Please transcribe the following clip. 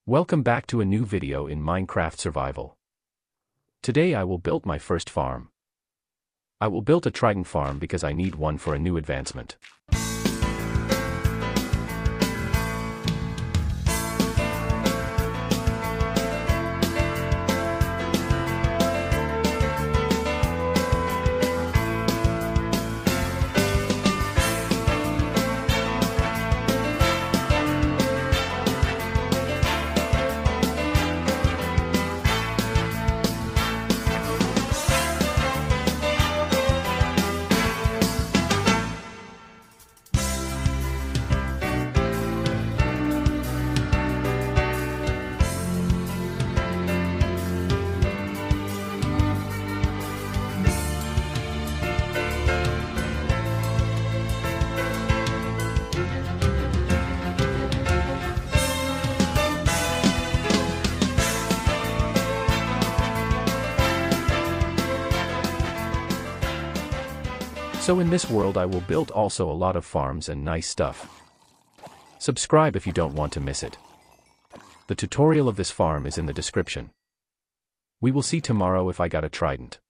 Welcome back to a new video in Minecraft Survival. Today I will build my first farm. I will build a Trident farm because I need one for a new advancement. So in this world I will build also a lot of farms and nice stuff. Subscribe if you don't want to miss it. The tutorial of this farm is in the description. We will see tomorrow if I got a trident.